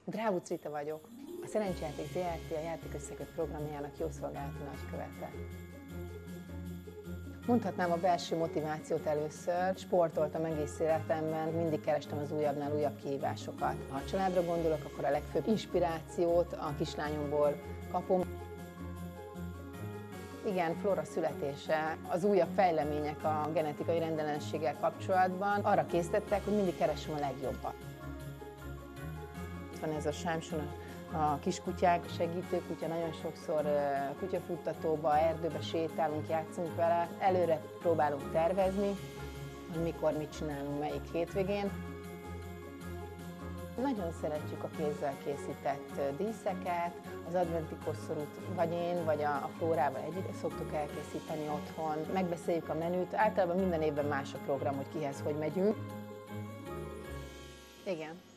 Drávuc Rita vagyok, a Szerencsejáték Zrt. A játékösszeköt programjának jószolgálati nagykövete. Mondhatnám a belső motivációt először. Sportoltam egész életemben, mindig kerestem az újabbnál újabb kihívásokat. Ha a családra gondolok, akkor a legfőbb inspirációt a kislányomból kapom. Igen, Flóra születése, az újabb fejlemények a genetikai rendellenességgel kapcsolatban arra késztettek, hogy mindig keressem a legjobbat. Van ez a Sámson, a kiskutyák, a segítőkutya, nagyon sokszor kutyafuttatóba, erdőbe sétálunk, játszunk vele. Előre próbálunk tervezni, hogy mikor mit csinálunk, melyik hétvégén. Nagyon szeretjük a kézzel készített díszeket, az adventi koszorút vagy én, vagy a Flórával együtt szoktuk elkészíteni otthon. Megbeszéljük a menüt, általában minden évben más a program, hogy kihez hogy megyünk. Igen.